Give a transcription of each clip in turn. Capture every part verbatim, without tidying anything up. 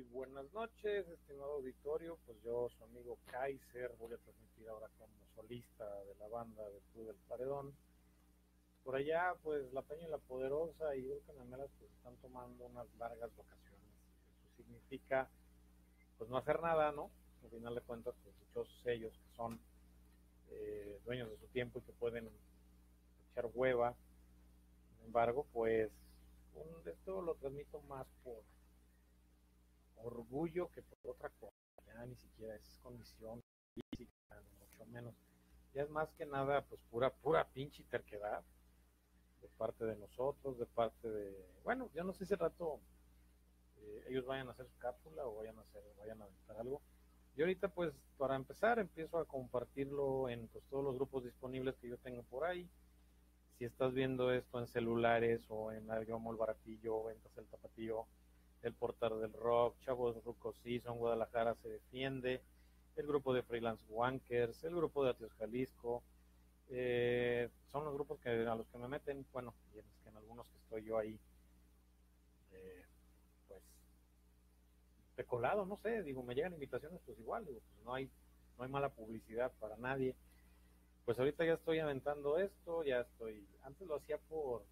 buenas noches, estimado auditorio. Pues yo, su amigo Kaiser, voy a transmitir ahora como solista de la banda de Club del Paredón. Por allá, pues la Peña y la Poderosa y el Canamelas pues están tomando unas largas vacaciones. Eso significa, pues no hacer nada, ¿no? Al final de cuentas, pues dichosos ellos que son eh, dueños de su tiempo y que pueden echar hueva. Sin embargo, pues un, esto lo transmito más por orgullo que por otra cosa. Ya ni siquiera es condición física, ni mucho menos. Ya es más que nada, pues pura, pura pinche terquedad de parte de nosotros, de parte de, bueno, yo no sé si al rato eh, ellos vayan a hacer su cápsula o vayan a hacer, vayan a aventar algo. Y ahorita pues para empezar empiezo a compartirlo en pues todos los grupos disponibles que yo tengo por ahí. Si estás viendo esto en celulares o en Adriomol Baratillo, Ventas el Tapatío, el Portal del Rock, Chavos Rucos Season, Guadalajara se defiende, el grupo de Freelance Wankers, el grupo de Atios Jalisco, eh, son los grupos que, a los que me meten, bueno, y en, que en algunos que estoy yo ahí, eh, pues, de colado, no sé, digo, me llegan invitaciones, pues igual, digo, pues no hay, no hay mala publicidad para nadie. Pues ahorita ya estoy aventando esto, ya estoy, antes lo hacía por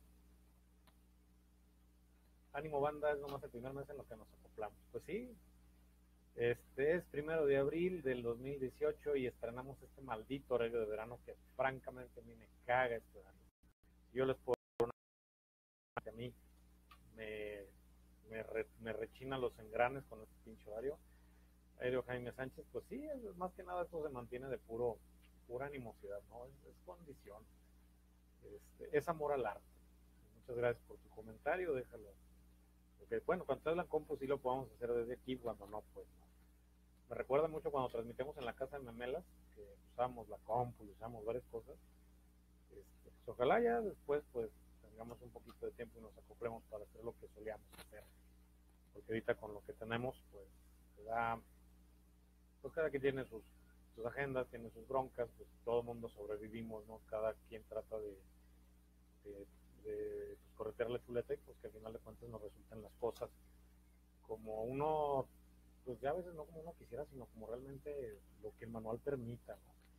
ánimo banda, es nomás el primer mes en lo que nos acoplamos. Pues sí, este es primero de abril del dos mil dieciocho y estrenamos este maldito horario de verano que francamente a mí me caga este horario. Yo les puedo decir que a mí me, me, re, me rechina los engranes con este pinche horario. Aéreo Jaime Sánchez, pues sí, es, más que nada esto se mantiene de puro, pura animosidad, ¿no? Es, es condición, este, es amor al arte. Muchas gracias por tu comentario, déjalo. Porque bueno, cuando te hablan compu sí lo podemos hacer desde aquí, cuando no, pues no. Me recuerda mucho cuando transmitimos en la casa de Memelas, que usamos la compu y usamos varias cosas. Este, pues ojalá ya después pues tengamos un poquito de tiempo y nos acoplemos para hacer lo que solíamos hacer. Porque ahorita con lo que tenemos, pues se da, pues cada quien tiene sus, sus agendas, tiene sus broncas, pues todo el mundo sobrevivimos, ¿no? Cada quien trata de, de, de pues, corretear la chuleta y pues que al final de cuentas nos resulten las cosas como uno, pues ya a veces no como uno quisiera, sino como realmente lo que el manual permita,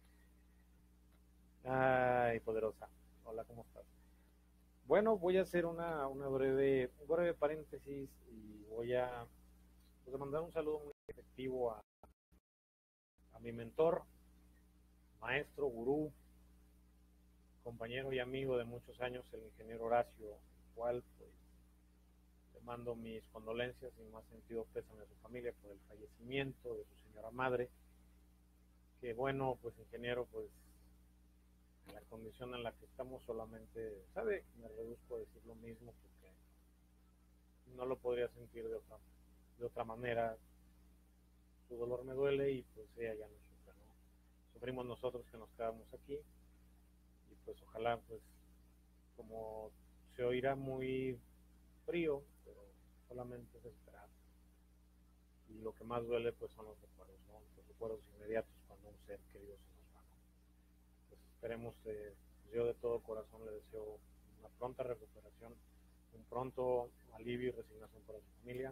¿no? Ay, poderosa. Hola, ¿cómo estás? Bueno, voy a hacer una, una breve, un breve paréntesis y voy a, pues, a mandar un saludo muy efectivo a, a mi mentor, maestro, gurú, compañero y amigo de muchos años, el ingeniero Horacio, el cual pues le mando mis condolencias y más sentido pésame a su familia por el fallecimiento de su señora madre, que bueno, pues ingeniero, pues en la condición en la que estamos solamente, ¿sabe? Me reduzco a decir lo mismo porque no lo podría sentir de otra, de otra manera. Su dolor me duele y pues ella ya no sufre, ¿no? Sufrimos nosotros que nos quedamos aquí y pues ojalá pues como se oirá muy frío, pero solamente es esperar. Y lo que más duele pues son los recuerdos, ¿no? Los recuerdos inmediatos cuando un ser querido se nos va, ¿no? Pues esperemos, eh, pues yo de todo corazón le deseo una pronta recuperación, un pronto alivio y resignación para su familia.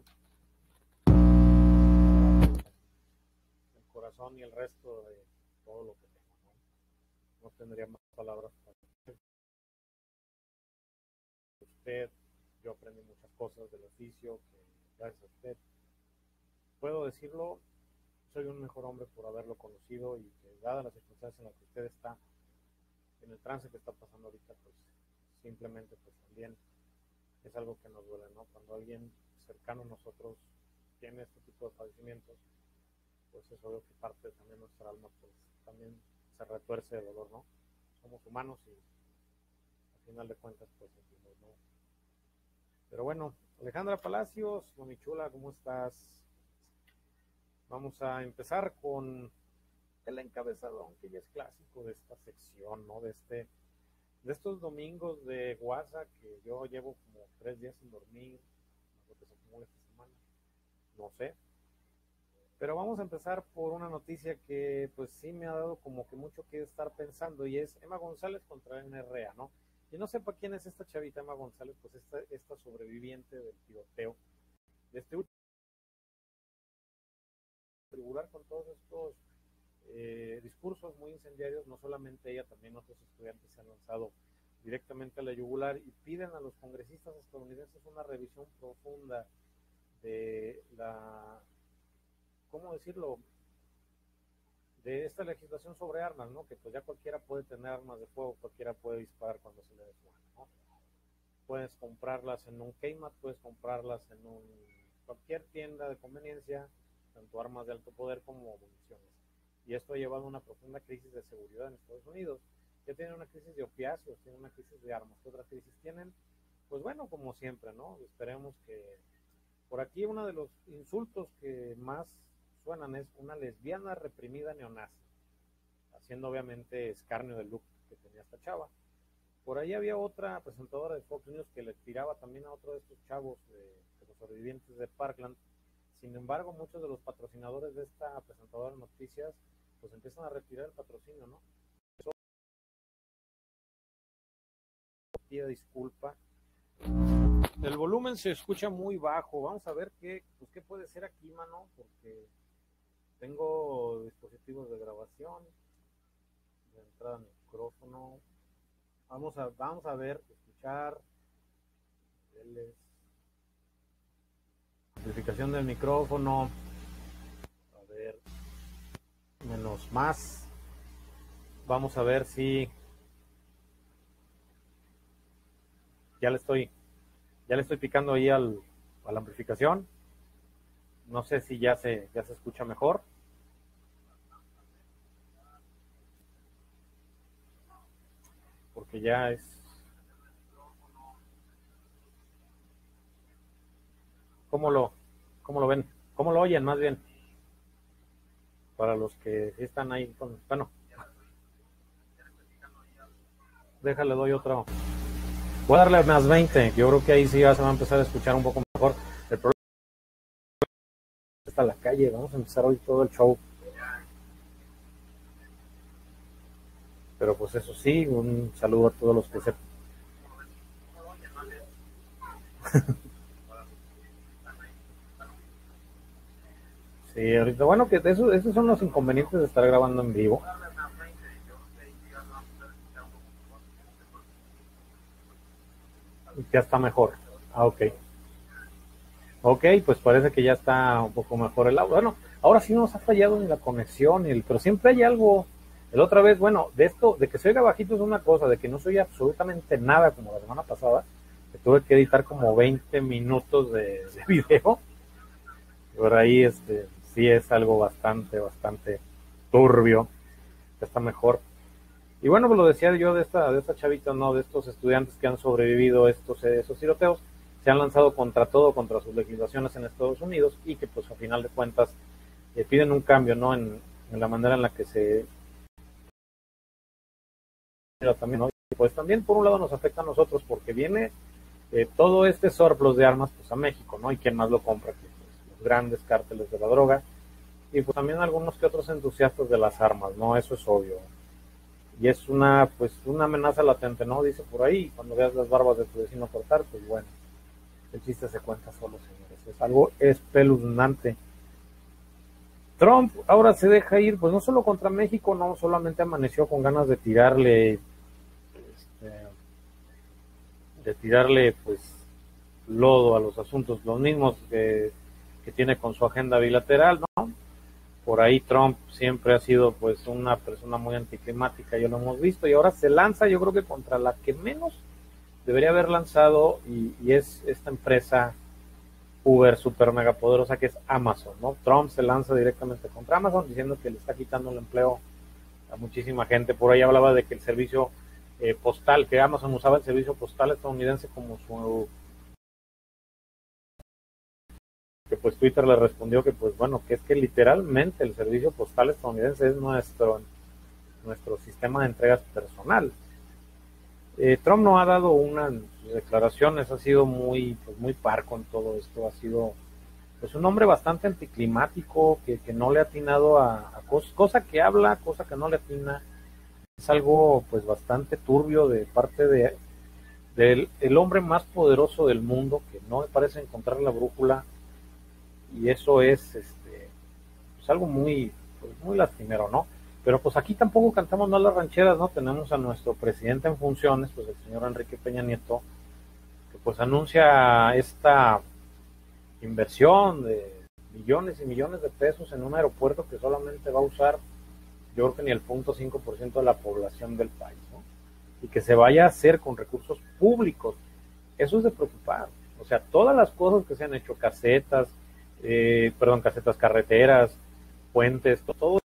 El corazón y el resto de todo lo que tengo, ¿no? No tendría más palabras para usted. Yo aprendí muchas cosas del oficio que gracias a usted, puedo decirlo, soy un mejor hombre por haberlo conocido y que dadas las circunstancias en las que usted está, en el trance que está pasando ahorita, pues simplemente pues también es algo que nos duele, ¿no? Cuando alguien cercano a nosotros tiene este tipo de padecimientos, pues es obvio que parte también nuestra alma, pues también se retuerce de dolor, ¿no? Somos humanos y al final de cuentas, pues sentimos, ¿no? Pero bueno, Alejandra Palacios, mami chula, ¿cómo estás? Vamos a empezar con el encabezado, que ya es clásico de esta sección, ¿no? De este, de estos domingos de WhatsApp que yo llevo como tres días sin dormir, lo que se acumula esta semana, no sé. Pero vamos a empezar por una noticia que pues sí me ha dado como que mucho que estar pensando y es Emma González contra N R A, ¿no? Y no sepa quién es esta chavita Emma González, pues esta, esta sobreviviente del tiroteo, de este tribular con todos estos eh, discursos muy incendiarios. No solamente ella, también otros estudiantes se han lanzado directamente a la yugular y piden a los congresistas estadounidenses una revisión profunda de la, ¿cómo decirlo?, de esta legislación sobre armas, ¿no? Que pues ya cualquiera puede tener armas de fuego, cualquiera puede disparar cuando se le dé su gana, ¿no? Puedes comprarlas en un Kmart, puedes comprarlas en un, cualquier tienda de conveniencia, tanto armas de alto poder como municiones. Y esto ha llevado a una profunda crisis de seguridad en Estados Unidos. Ya tienen una crisis de opiáceos, tienen una crisis de armas. ¿Qué otra crisis tienen? Pues bueno, como siempre, ¿no? Esperemos que... Por aquí uno de los insultos que más suenan es una lesbiana reprimida neonazi, haciendo obviamente escarnio del look que tenía esta chava. Por ahí había otra presentadora de Fox News que le tiraba también a otro de estos chavos de, de los sobrevivientes de Parkland. Sin embargo, muchos de los patrocinadores de esta presentadora de noticias pues empiezan a retirar el patrocinio, ¿no? Eso pide disculpa. El volumen se escucha muy bajo. Vamos a ver qué, pues, qué puede ser aquí, mano, porque tengo dispositivos de grabación, de entrada micrófono. Vamos a, vamos a ver, escuchar. Amplificación del micrófono. A ver, menos más. Vamos a ver si ya le estoy ya le estoy picando ahí al, a la amplificación. No sé si ya se ya se escucha mejor. Porque ya es... ¿Cómo lo, cómo lo ven? ¿Cómo lo oyen más bien? Para los que están ahí con... Bueno. Déjale, doy otro. Voy a darle más veinte. Yo creo que ahí sí ya se va a empezar a escuchar un poco mejor. El problema está en la calle. Vamos a empezar hoy todo el show. Pero pues eso sí, un saludo a todos los que se... Sí, ahorita, bueno, que eso, esos son los inconvenientes de estar grabando en vivo. Ya está mejor. Ah, ok. Ok, pues parece que ya está un poco mejor el audio. Bueno, ahora sí nos ha fallado en la conexión, el, pero siempre hay algo. La otra vez, bueno, de esto, de que se oiga bajito es una cosa, de que no se oye absolutamente nada como la semana pasada, que tuve que editar como veinte minutos de, de video. Por ahí, este, sí es algo bastante, bastante turbio. Ya está mejor. Y bueno, pues lo decía yo de esta, de esta chavita, ¿no? De estos estudiantes que han sobrevivido estos, esos tiroteos, se han lanzado contra todo, contra sus legislaciones en Estados Unidos y que pues a final de cuentas eh, piden un cambio, ¿no? En, en la manera en la que se... Pero también, ¿no? Pues también por un lado nos afecta a nosotros porque viene eh, todo este surplus de armas pues a México, ¿no? Y quién más lo compra que pues, los grandes cárteles de la droga y pues también algunos que otros entusiastas de las armas, ¿no? Eso es obvio. Y es una, pues, una amenaza latente, ¿no? Dice por ahí, cuando veas las barbas de tu vecino cortar, pues bueno, el chiste se cuenta solo, señores. Es algo espeluznante. Trump ahora se deja ir, pues no solo contra México, no solamente amaneció con ganas de tirarle, este, de tirarle, pues, lodo a los asuntos, los mismos que, que tiene con su agenda bilateral, ¿no? Por ahí Trump siempre ha sido pues una persona muy anticlimática, ya lo hemos visto, y ahora se lanza yo creo que contra la que menos debería haber lanzado y, y es esta empresa Uber super mega poderosa que es Amazon, ¿no? Trump se lanza directamente contra Amazon diciendo que le está quitando el empleo a muchísima gente. Por ahí hablaba de que el servicio eh, postal, que Amazon usaba el servicio postal estadounidense como su... que pues Twitter le respondió que pues bueno, que es que literalmente el servicio postal estadounidense es nuestro nuestro sistema de entregas personal. Eh, Trump no ha dado unas declaraciones, ha sido muy pues muy parco en todo esto, ha sido pues un hombre bastante anticlimático, que, que no le ha atinado a, a cos, cosa que habla, cosa que no le atina, es algo pues bastante turbio de parte de del el hombre más poderoso del mundo, que no me parece encontrar la brújula. Y eso es este pues algo muy, pues muy lastimero, ¿no? Pero pues aquí tampoco cantamos más las rancheras, ¿no? Tenemos a nuestro presidente en funciones, pues el señor Enrique Peña Nieto, que pues anuncia esta inversión de millones y millones de pesos en un aeropuerto que solamente va a usar, yo creo que ni el cero punto cinco por ciento de la población del país, ¿no? Y que se vaya a hacer con recursos públicos. Eso es de preocupar. O sea, todas las cosas que se han hecho, casetas, eh, perdón, casetas, carreteras, puentes, todo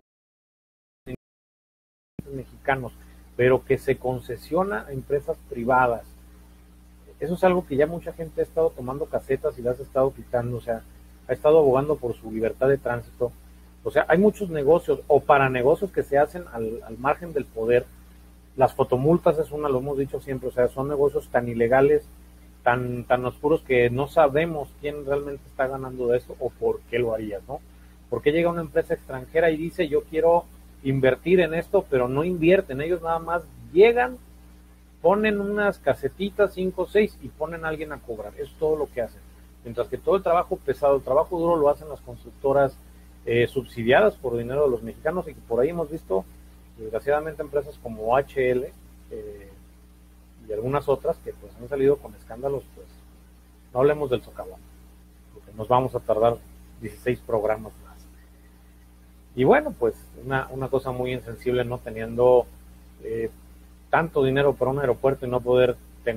mexicanos, pero que se concesiona a empresas privadas. Eso es algo que ya mucha gente ha estado tomando casetas y las ha estado quitando, o sea, ha estado abogando por su libertad de tránsito. O sea, hay muchos negocios o para negocios que se hacen al, al margen del poder. Las fotomultas es una, lo hemos dicho siempre, o sea, son negocios tan ilegales, tan, tan oscuros que no sabemos quién realmente está ganando de esto o por qué lo harías, ¿no? Porque llega una empresa extranjera y dice, yo quiero invertir en esto, pero no invierten, ellos nada más llegan, ponen unas casetitas, cinco o seis, y ponen a alguien a cobrar, eso es todo lo que hacen. Mientras que todo el trabajo pesado, el trabajo duro lo hacen las constructoras eh, subsidiadas por dinero de los mexicanos, y que por ahí hemos visto, desgraciadamente, empresas como H L eh, y algunas otras que pues han salido con escándalos, pues no hablemos del socavón, porque nos vamos a tardar dieciséis programas más. Y bueno, pues una, una cosa muy insensible, no teniendo eh, tanto dinero para un aeropuerto y no poder tener,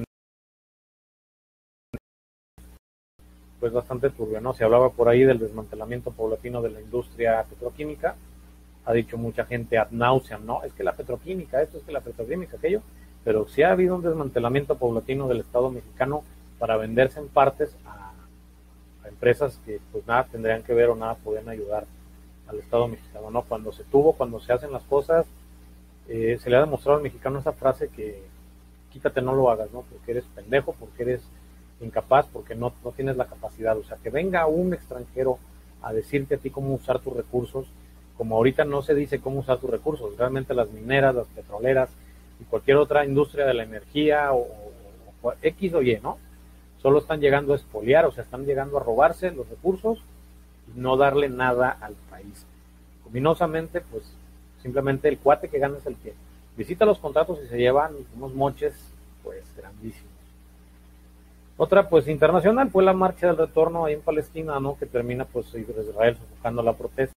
pues bastante turbio, ¿no? Se hablaba por ahí del desmantelamiento paulatino de la industria petroquímica, ha dicho mucha gente ad nauseam, ¿no? Es que la petroquímica, esto es que la petroquímica, aquello, pero sí ha habido un desmantelamiento paulatino del Estado mexicano para venderse en partes a, a empresas que pues nada tendrían que ver o nada podían ayudar al Estado mexicano, ¿no? Cuando se tuvo, cuando se hacen las cosas, eh, se le ha demostrado al mexicano esa frase que quítate, no lo hagas, ¿no? Porque eres pendejo, porque eres incapaz, porque no, no tienes la capacidad. O sea, que venga un extranjero a decirte a ti cómo usar tus recursos, como ahorita no se dice cómo usar tus recursos, realmente las mineras, las petroleras y cualquier otra industria de la energía o, o, o X o Y, ¿no? Solo están llegando a expoliar, o sea, están llegando a robarse los recursos y no darle nada al país. Cominosamente, pues, simplemente el cuate que gana es el que visita los contratos y se llevan unos moches, pues, grandísimos. Otra, pues, internacional fue la marcha del retorno ahí en Palestina, ¿no? Que termina, pues, Israel sofocando la protesta.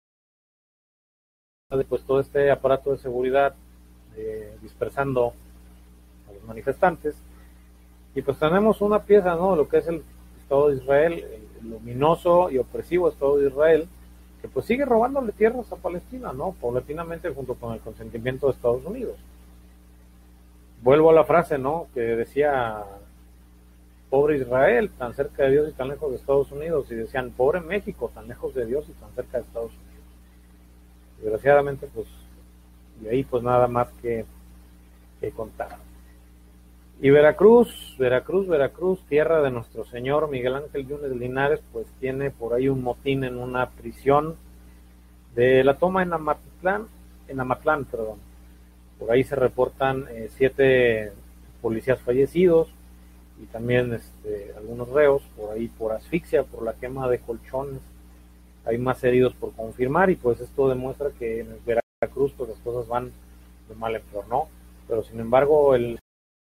Pues todo este aparato de seguridad eh, dispersando a los manifestantes, y pues tenemos una pieza, ¿no?, de lo que es el Estado de Israel, el luminoso y opresivo Estado de Israel, que pues sigue robándole tierras a Palestina, ¿no?, paulatinamente, junto con el consentimiento de Estados Unidos. Vuelvo a la frase, ¿no?, que decía, pobre Israel, tan cerca de Dios y tan lejos de Estados Unidos, y decían, pobre México, tan lejos de Dios y tan cerca de Estados Unidos. Desgraciadamente, pues, de ahí pues nada más que, que contar. Y Veracruz, Veracruz, Veracruz, tierra de nuestro señor Miguel Ángel Yunes Linares, pues tiene por ahí un motín en una prisión de la toma en Amatlán, en Amatlán, perdón. Por ahí se reportan eh, siete policías fallecidos y también este, algunos reos, por ahí por asfixia, por la quema de colchones. Hay más heridos por confirmar, y pues esto demuestra que en Veracruz pues las cosas van de mal en peor, ¿no? Pero sin embargo el,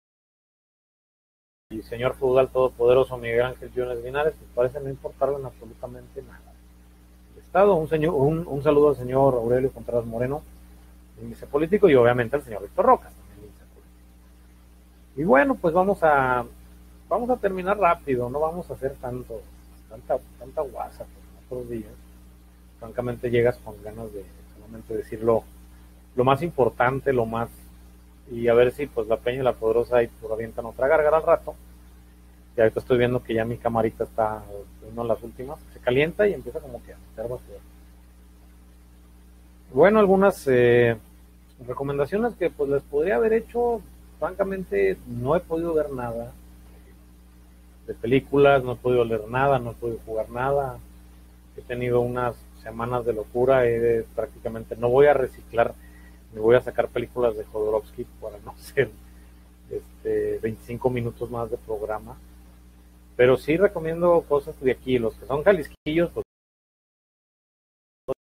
el señor feudal todopoderoso Miguel Ángel Yunes Linares pues parece no importarle en absolutamente nada. El Estado, un, señor, un, un saludo al señor Aurelio Contreras Moreno, índice político, y obviamente al señor Víctor Rocas, también índice político. Y bueno, pues vamos a vamos a terminar rápido, no vamos a hacer tanto, tanta, tanta guasa por otros días. Francamente llegas con ganas de solamente decirlo lo más importante, lo más, y a ver si pues la Peña y la Poderosa ahí por avientan otra gárgara al rato. Y ahorita estoy viendo que ya mi camarita está una de las últimas, se calienta y empieza como que a meter basura. Bueno, algunas eh, recomendaciones que pues les podría haber hecho. Francamente no he podido ver nada de películas, no he podido leer nada, no he podido jugar nada. He tenido unas semanas de locura, eh, prácticamente no voy a reciclar, me voy a sacar películas de Jodorowsky para no ser este, veinticinco minutos más de programa, pero sí recomiendo cosas de aquí. Los que son jalisquillos, pues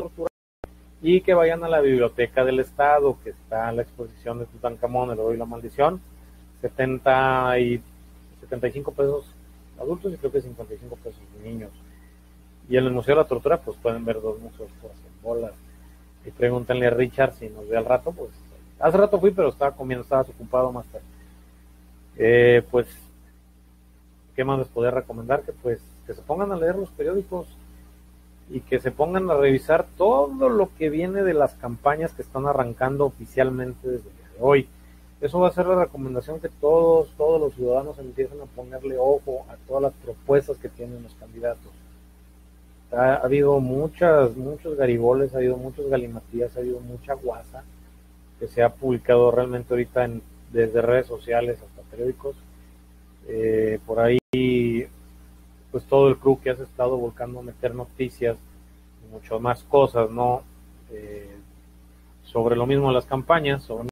y que vayan a la biblioteca del estado, que está en la exposición de Tutankamón, el oro y la maldición, setenta y setenta y cinco pesos adultos y creo que cincuenta y cinco pesos niños. Y en el Museo de la Tortura pues pueden ver dos museos por cien bolas. Y pregúntenle a Richard si nos ve al rato, pues hace rato fui pero estaba comiendo, estaba ocupado más tarde. Eh, pues ¿qué más les podría recomendar? Que pues que se pongan a leer los periódicos y que se pongan a revisar todo lo que viene de las campañas que están arrancando oficialmente desde el día de hoy. Eso va a ser la recomendación, que todos, todos los ciudadanos empiecen a ponerle ojo a todas las propuestas que tienen los candidatos. Ha, ha habido muchas, muchos gariboles, ha habido muchos galimatías, ha habido mucha guasa que se ha publicado realmente ahorita en, desde redes sociales hasta periódicos. Eh, por ahí, pues todo el crew que has estado volcando a meter noticias y muchas más cosas, ¿no? Eh, sobre lo mismo de las campañas, sobre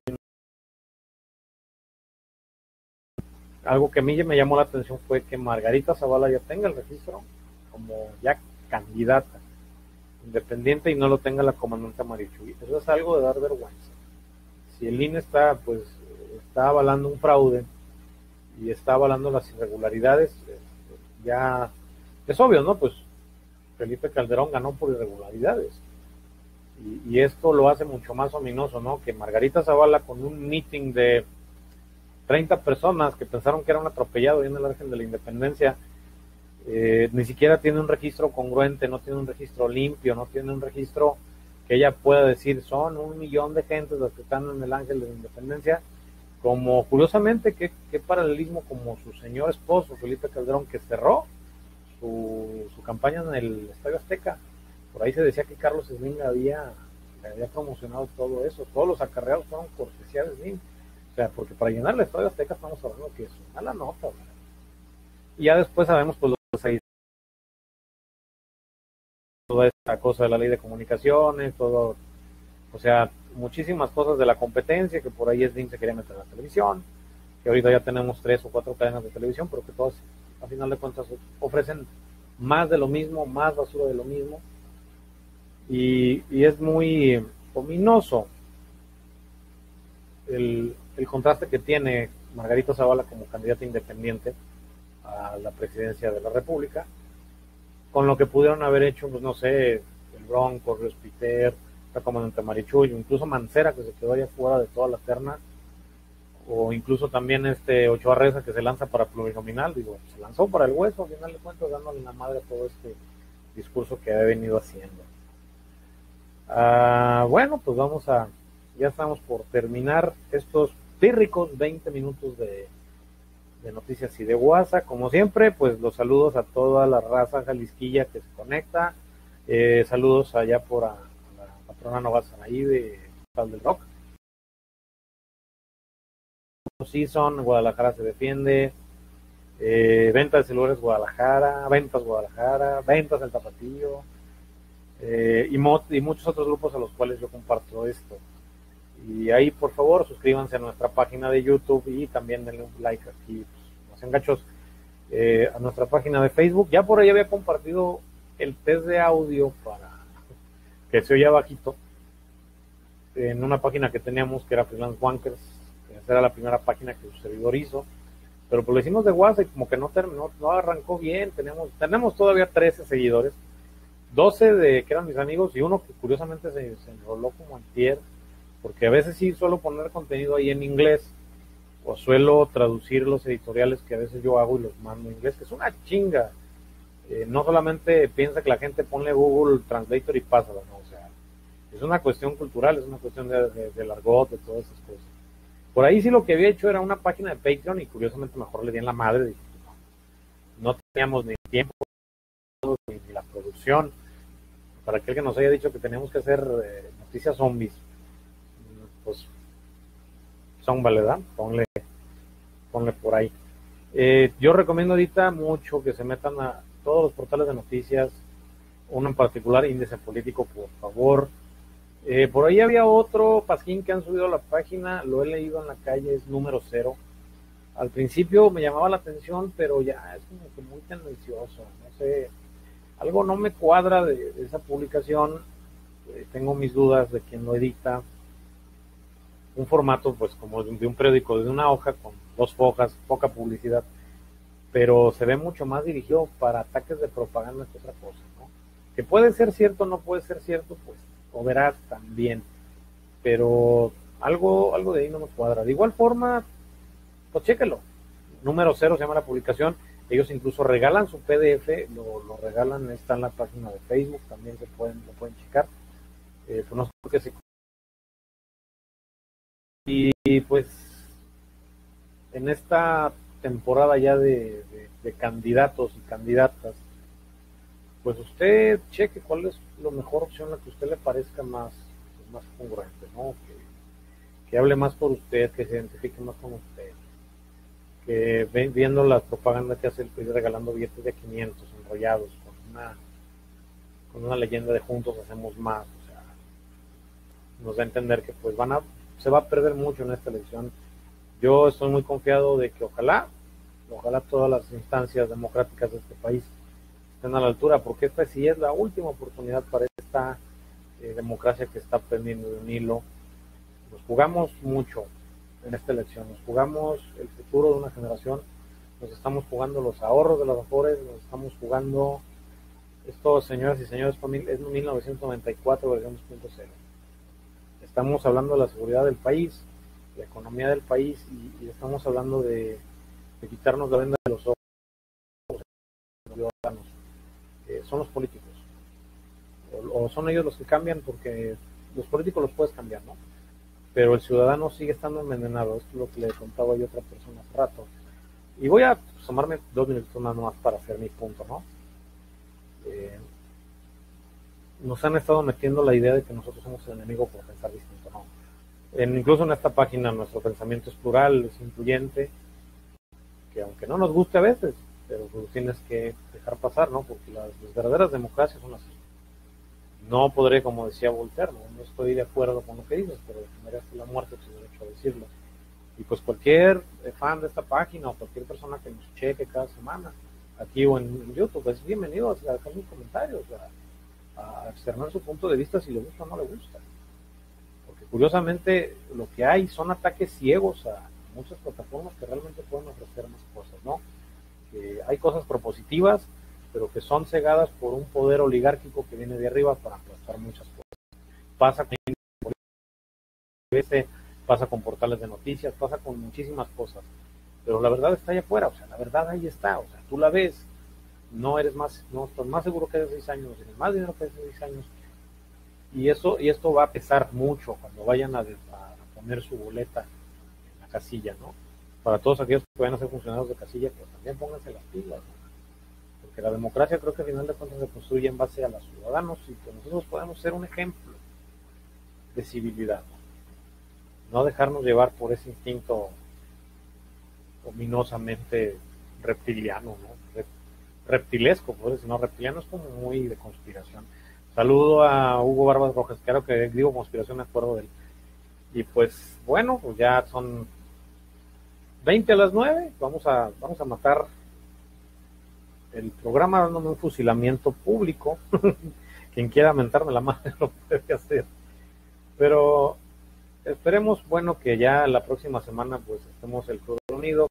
algo que a mí me llamó la atención fue que Margarita Zavala ya tenga el registro como ya candidata independiente y no lo tenga la comandante Marichuy. Eso es algo de dar vergüenza. Si el I N E está, pues, está avalando un fraude y está avalando las irregularidades, ya es obvio, ¿no? Pues Felipe Calderón ganó por irregularidades. Y, y esto lo hace mucho más ominoso, ¿no? Que Margarita Zavala, con un meeting de treinta personas que pensaron que era un atropellado ahí en el Ángel de la Independencia, eh, ni siquiera tiene un registro congruente, no tiene un registro limpio, no tiene un registro que ella pueda decir son un millón de gentes los que están en el Ángel de la Independencia, como curiosamente, qué, qué paralelismo, como su señor esposo Felipe Calderón, que cerró su, su campaña en el Estadio Azteca. Por ahí se decía que Carlos Slim había, había promocionado todo eso, todos los acarreados fueron cortesía de Slim. O sea, porque para llenar el Estadio Azteca estamos hablando que es una mala nota, ¿verdad? Y ya después sabemos pues los ahí, toda esta cosa de la ley de comunicaciones, todo, o sea, muchísimas cosas de la competencia, que por ahí Slim se quería meter en la televisión, que ahorita ya tenemos tres o cuatro cadenas de televisión, pero que todas, a final de cuentas, ofrecen más de lo mismo, más basura de lo mismo, y, y es muy ominoso el, el contraste que tiene Margarita Zavala como candidata independiente a la presidencia de la República, con lo que pudieron haber hecho, pues no sé, el Bronco, Ríos Peter, la comandante Marichuy, incluso Mancera, que se quedó allá fuera de toda la terna, o incluso también este Ochoa Reza, que se lanza para plurinominal, digo, se lanzó para el hueso, al final de cuentas, dándole la madre a todo este discurso que ha venido haciendo. Ah, bueno, pues vamos a, ya estamos por terminar estos tírricos veinte minutos de, de noticias y de WhatsApp. Como siempre, pues los saludos a toda la raza jalisquilla que se conecta, eh, saludos allá por a, a la patrona Nova Sanaí de Tal del Rock. Season, Guadalajara se defiende, eh, Ventas de Celulares Guadalajara, Ventas Guadalajara, Ventas El Tapatío, eh, y, mo- y muchos otros grupos a los cuales yo comparto esto. Y ahí, por favor, suscríbanse a nuestra página de YouTube y también denle un like aquí, pues, no sean gachos, eh, a nuestra página de Facebook. Ya por ahí había compartido el test de audio para que se oía bajito en una página que teníamos que era Freelance Wankers. Esa era la primera página que su servidor hizo, pero pues lo hicimos de WhatsApp y como que no terminó, no arrancó bien. Tenemos, tenemos todavía trece seguidores, doce de que eran mis amigos y uno que curiosamente se, se enroló como antier, porque a veces sí suelo poner contenido ahí en inglés, o suelo traducir los editoriales que a veces yo hago y los mando en inglés, que es una chinga. Eh, no solamente piensa que la gente pone Google Translator y pásalo, no, o sea, es una cuestión cultural, es una cuestión de, de, de argot, de todas esas cosas. Por ahí sí lo que había hecho era una página de Patreon y curiosamente mejor le di en la madre. Dije, no, no teníamos ni tiempo ni, ni la producción. Para aquel que nos haya dicho que teníamos que hacer eh, noticias zombies, pues son ¿verdad? Ponle, ponle por ahí. Eh, yo recomiendo ahorita mucho que se metan a todos los portales de noticias, uno en particular, Índice Político, por favor. Eh, por ahí había otro pasquín que han subido a la página, lo he leído en la calle, es Número Cero. Al principio me llamaba la atención, pero ya es como que muy tendencioso, no sé, algo no me cuadra de, de esa publicación. eh, tengo mis dudas de quién lo edita. Un formato pues como de un periódico, de una hoja con dos hojas, poca publicidad, pero se ve mucho más dirigido para ataques de propaganda que otra cosa, ¿no? Que puede ser cierto, no puede ser cierto, pues, o verás también, pero algo, algo de ahí no me cuadra. De igual forma, pues chéquelo. Número cero se llama la publicación. Ellos incluso regalan su P D F, lo, lo regalan, está en la página de Facebook, también se pueden, lo pueden checar. Eh, pues no sé por qué se... Y, y pues en esta temporada ya de, de, de candidatos y candidatas, pues usted cheque cuál es la mejor opción, la que a usted le parezca más, más congruente, ¿no? Que, que hable más por usted, que se identifique más con usted, que ven, viendo la propaganda que hace el P R I regalando billetes de quinientos enrollados con una, con una leyenda de juntos hacemos más, o sea, nos da a entender que pues van a, se va a perder mucho en esta elección. Yo estoy muy confiado de que ojalá, ojalá todas las instancias democráticas de este país estén a la altura, porque esta sí es la última oportunidad para esta eh, democracia que está pendiendo de un hilo. Nos jugamos mucho en esta elección, nos jugamos el futuro de una generación, nos estamos jugando los ahorros de los afores, nos estamos jugando esto, señoras y señores, es mil novecientos noventa y cuatro versión dos punto cero. Estamos hablando de la seguridad del país, la economía del país, y, y estamos hablando de, de quitarnos la venda de los ojos los ciudadanos. Eh, son los políticos, o, o son ellos los que cambian, porque los políticos los puedes cambiar, ¿no? Pero el ciudadano sigue estando envenenado. Esto es lo que le contaba yo a otra persona hace rato. Y voy a tomarme dos minutos nada más para hacer mi punto, ¿no? Eh, nos han estado metiendo la idea de que nosotros somos el enemigo por pensar distinto, ¿no? En, incluso en esta página nuestro pensamiento es plural, es incluyente, que aunque no nos guste a veces, pero pues tienes que dejar pasar, ¿no? Porque las, las verdaderas democracias son así. No podré, como decía Voltaire, ¿no? No estoy de acuerdo con lo que dices, pero defenderé hasta la muerte su derecho a decirlo. Y pues cualquier fan de esta página o cualquier persona que nos cheque cada semana, aquí o en, en YouTube, es bienvenido a dejar sus comentarios, a, a externar su punto de vista si le gusta o no le gusta. Porque curiosamente lo que hay son ataques ciegos a muchas plataformas que realmente pueden ofrecer más cosas, ¿no? Que hay cosas propositivas, pero que son cegadas por un poder oligárquico que viene de arriba para aplastar muchas cosas. Pasa con pasa con portales de noticias, pasa con muchísimas cosas, pero la verdad está allá afuera, o sea, la verdad ahí está, o sea, tú la ves, no eres más, no estás más seguro que hace seis años, tienes más dinero que hace seis años, y eso, y esto va a pesar mucho cuando vayan a, a poner su boleta en la casilla, ¿no? Para todos aquellos que vayan a ser funcionarios de casilla, pues también pónganse las pilas, ¿no? Porque la democracia creo que al final de cuentas se construye en base a los ciudadanos y que nosotros podemos ser un ejemplo de civilidad, ¿no? No dejarnos llevar por ese instinto ominosamente reptiliano, ¿no? Reptilesco, por eso, no, reptiliano es como muy de conspiración. Saludo a Hugo Barbas Rojas, claro que digo conspiración, me acuerdo de él. Y pues bueno, pues ya son veinte a las nueve, vamos a, vamos a matar el programa dándome un fusilamiento público. Quien quiera mentarme la madre lo puede hacer. Pero esperemos, bueno, que ya la próxima semana pues estemos el Club Unido.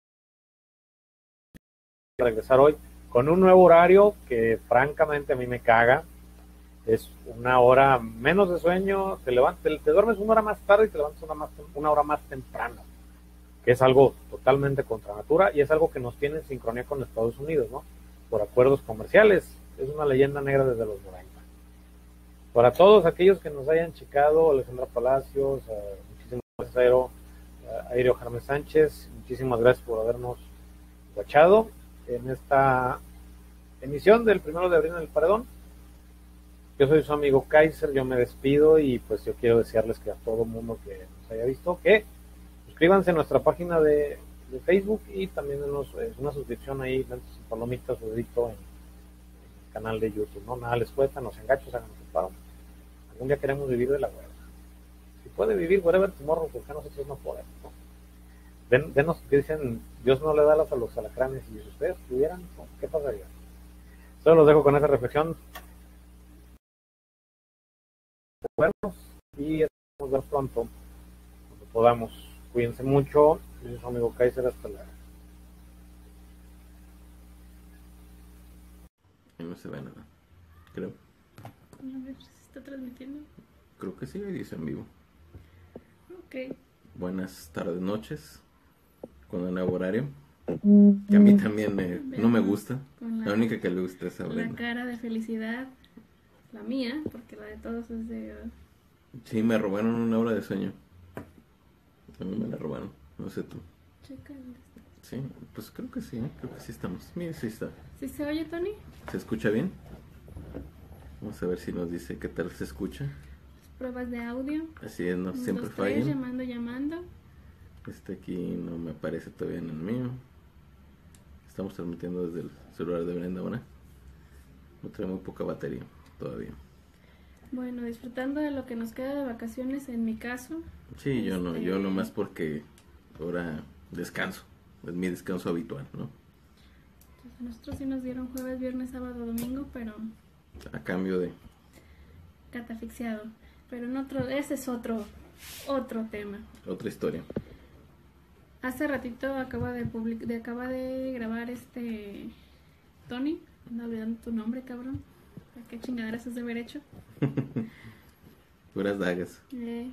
Regresar hoy con un nuevo horario que francamente a mí me caga. Es una hora menos de sueño, te levantas, te, te duermes una hora más tarde y te levantas una, más, una hora más temprano, que es algo totalmente contra natura y es algo que nos tiene en sincronía con Estados Unidos, ¿no? Por acuerdos comerciales. Es una leyenda negra desde los noventa. Para todos aquellos que nos hayan checado, Alejandra Palacios, uh, muchísimas gracias a Aero, uh, Aéreo Jaime Sánchez, muchísimas gracias por habernos guachado en esta emisión del primero de abril en el Paredón. Yo soy su amigo Kaiser, yo me despido y pues yo quiero desearles que a todo el mundo que nos haya visto, que suscríbanse a nuestra página de, de Facebook y también denos eh, una suscripción ahí, sus palomitas, su dedito en, en el canal de YouTube, ¿no? Nada les cuesta, nos enganchos, háganos un paro. Algún día queremos vivir de la hueva. Si puede vivir whatever tomorrow, porque nosotros no podemos, ¿no? Den, denos que dicen, Dios no le da las a los alacranes, y si ustedes pudieran, ¿no? ¿Qué pasaría? Solo los dejo con esa reflexión. vernos y nos vemos pronto, cuando podamos. Cuídense mucho. Yo soy su amigo Kaiser, hasta la... No se ve nada, creo. A ver si se está transmitiendo. Creo que sí, dice en vivo. Ok. Buenas tardes, noches, con el nuevo horario. Que a mí también me, no me gusta. Con la, La única que le gusta es a la Brenda. cara de felicidad, la mía, porque la de todos es de... Sí, me robaron una hora de sueño. A mí me la robaron, no sé tú. Checa el... Sí, pues creo que sí, ¿eh? Creo que sí estamos. Mira, sí está. ¿Sí se oye, Tony? ¿Se escucha bien? Vamos a ver si nos dice qué tal se escucha. Pruebas de audio. Así es, no Un, siempre dos, tres, fallan. llamando, llamando. Este aquí no me aparece todavía en el mío. Estamos transmitiendo desde el celular de Brenda ahora. No trae muy poca batería todavía. Bueno, disfrutando de lo que nos queda de vacaciones, en mi caso. Sí, yo no, este... yo nomás porque ahora descanso. Es mi descanso habitual, ¿no? Entonces, nosotros sí nos dieron jueves, viernes, sábado, domingo, pero... A cambio de... Catafixiado. Pero en otro, ese es otro, otro tema. Otra historia. Hace ratito acaba de public de acaba de grabar este Tony, ando olvidando tu nombre, cabrón. ¿Qué chingaderas has de haber hecho? Puras dagas. Eh,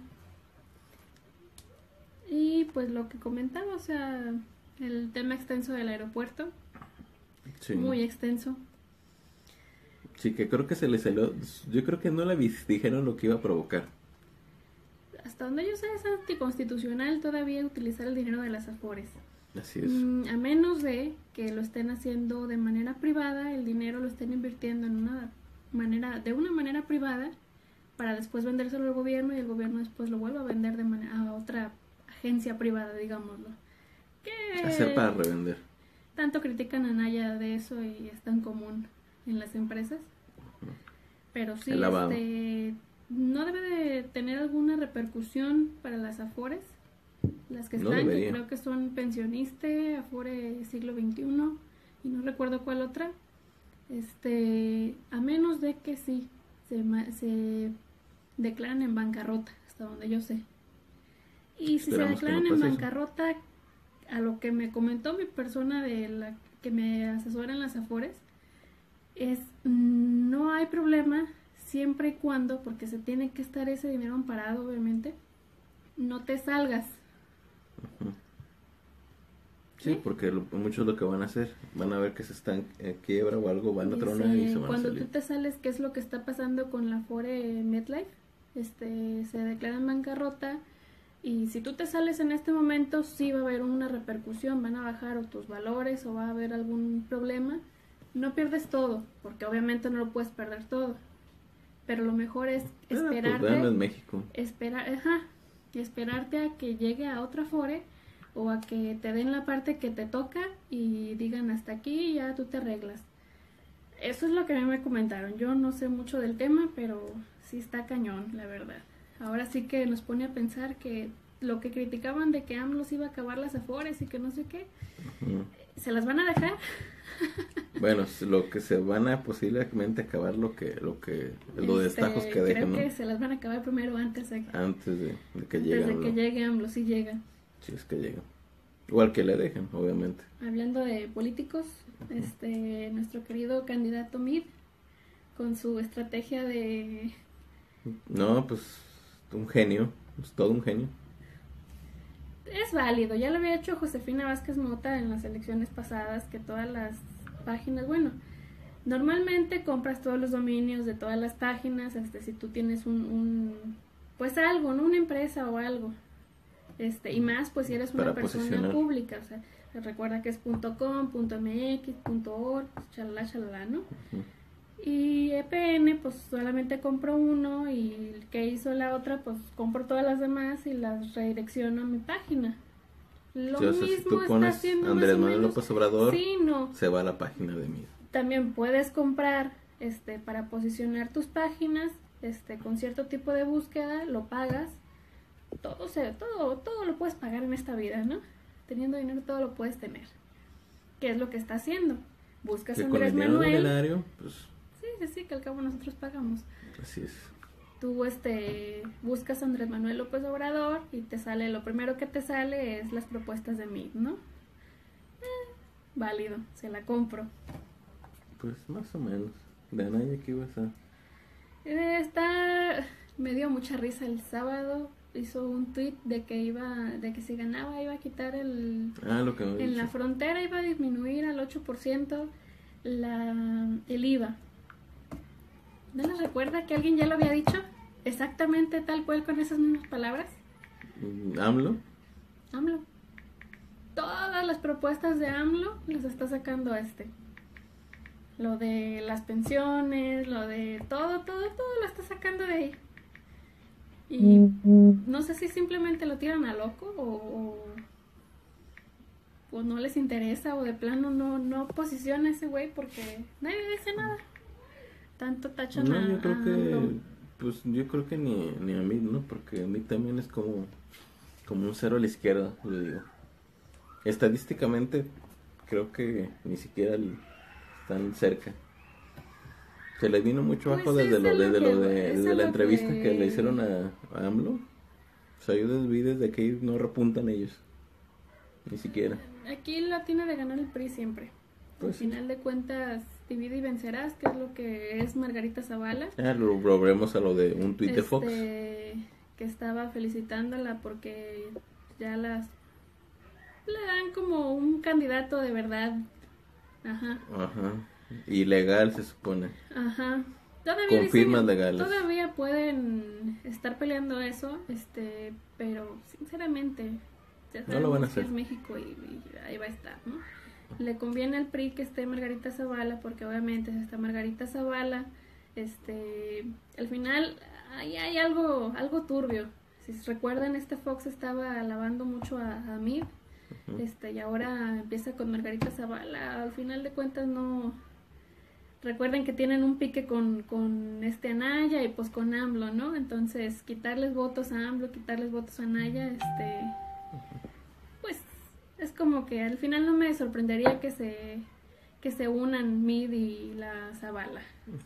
y pues lo que comentaba, o sea, el tema extenso del aeropuerto, Sí. muy extenso. Sí, que creo que se le salió. Yo creo que no le avis- dijeron lo que iba a provocar. Hasta donde yo sé es anticonstitucional todavía utilizar el dinero de las Afores. Así es. Mm, a menos de que lo estén haciendo de manera privada, el dinero lo estén invirtiendo en una manera, de una manera privada, para después vendérselo al gobierno y el gobierno después lo vuelva a vender de manera, a otra agencia privada, digámoslo. Que Hacer para revender. tanto critican a Naya de eso y es tan común en las empresas. Pero sí, El lavado. este, no debe de tener alguna repercusión para las Afores. Las que No están, que debería. creo que son Pensioniste, Afore Siglo veintiuno y no recuerdo cuál otra. Este, a menos de que sí se, ma- se declaran en bancarrota, hasta donde yo sé. Y si Esperamos se que no declaran en pase eso. bancarrota, a lo que me comentó mi persona de la que me asesora en las Afores, es mm, no hay problema siempre y cuando, porque se tiene que estar ese dinero amparado, obviamente, no te salgas. Sí, ¿Sí? porque lo- muchos lo que van a hacer, van a ver que se están en quiebra o algo, van a Dice, tronar y se van a cuando salir. tú te sales, ¿qué es lo que está pasando con la Afore MetLife? Este, se declara en bancarrota y si tú te sales en este momento, sí va a haber una repercusión, van a bajar o tus valores o va a haber algún problema. No pierdes todo, porque obviamente no lo puedes perder todo. Pero lo mejor es Ah, pues esperarte, véanlo en México. esperar, ajá, esperarte a que llegue a otra Afore o a que te den la parte que te toca y digan hasta aquí y ya tú te arreglas. Eso es lo que a mí me comentaron. Yo no sé mucho del tema, pero sí está cañón, la verdad. Ahora sí que nos pone a pensar que lo que criticaban de que AMLO se iba a acabar las Afores y que no sé qué, Ujú. ¿se las van a dejar? Bueno, s- lo que se van a posiblemente acabar lo que, lo que, los Este, destajos que creo dejen, ¿no? que se las van a acabar primero antes de, Antes de, de que antes llegue de AMLO. que llegue AMLO, si llega. Si es que llega. Igual que le dejen, obviamente. Hablando de políticos, este nuestro querido candidato Mid, con su estrategia de... No, pues un genio, es todo un genio. Es válido, ya lo había hecho Josefina Vázquez Mota en las elecciones pasadas, que todas las páginas, bueno, normalmente compras todos los dominios de todas las páginas, este, si tú tienes un, un pues algo, ¿no? Una empresa o algo, este, y más pues si eres una Para persona posicionar. pública, o sea, recuerda que es .com, .mx, .org, chalala, chalala, ¿no? Ujú. Y E P N pues solamente compro uno y el que hizo la otra pues compro todas las demás y las redirecciono a mi página. Lo Sí, o sea, mismo si tú está pones haciendo Andrés más o Manuel menos. López Obrador, Sí, no. se va a la página de mí. También puedes comprar este para posicionar tus páginas, este con cierto tipo de búsqueda, lo pagas. Todo se todo todo lo puedes pagar en esta vida, ¿no? Teniendo dinero todo lo puedes tener. ¿Qué es lo que está haciendo? Buscas a Que con Andrés el dinero del Manuel. erario, pues Sí, sí, sí, que al cabo nosotros pagamos. así es. tú este buscas a Andrés Manuel López Obrador y te sale, lo primero que te sale es las propuestas de M I T, ¿no? Eh, válido, se la compro. Pues más o menos. De Anaya, ¿qué ibas a...? Eh, está, me dio mucha risa el sábado, hizo un tweet de que iba, de que si ganaba iba a quitar el... Ah, lo que me en dicho. la frontera iba a disminuir al ocho por ciento la, el I V A. ¿No les recuerda que alguien ya lo había dicho? Exactamente tal cual con esas mismas palabras. ¿AMLO? AMLO. Todas las propuestas de AMLO las está sacando este. Lo de las pensiones, lo de todo, todo, todo lo está sacando de ahí. Y no sé si simplemente lo tiran a loco o, o, o no les interesa o de plano no, no posiciona a ese güey porque nadie dice nada. Tanto tachan No, a, yo creo a que... AMLO. Pues yo creo que ni, ni a mí, ¿no? Porque a mí también es como, como un cero a la izquierda, yo digo. Estadísticamente, creo que ni siquiera el- están cerca. Se le vino mucho Pues abajo desde es lo, a lo desde que- lo de, es desde a la lo entrevista que- que le hicieron a, a AMLO. O sea, yo desde, vi desde que no repuntan ellos. Ni siquiera. Aquí la tiene de ganar el P R I siempre. Pues Al sí. final de cuentas, divide y vencerás, que es lo que es Margarita Zavala. Ah, lo volvemos a lo de un tuit de Fox. Este, que estaba felicitándola porque ya las le dan como un candidato de verdad. Ajá, Ajá. Ilegal se supone. ajá. Todavía Con dicen- firmas legales. Todavía pueden estar peleando eso, este, pero sinceramente ya No lo van a sabemos que hacer. es México y, y ahí va a estar, ¿no? Le conviene al P R I que esté Margarita Zavala porque obviamente si está Margarita Zavala, este, al final ahí hay algo, algo turbio. Si se recuerdan, este Fox estaba alabando mucho a, a M I D, Ujú. este, y ahora empieza con Margarita Zavala. Al final de cuentas no. Recuerden que tienen un pique con, con este Anaya y pues con AMLO, ¿no? Entonces, quitarles votos a AMLO, quitarles votos a Anaya, este, pues es como que al final no me sorprendería que se que se unan M I D y la Zavala.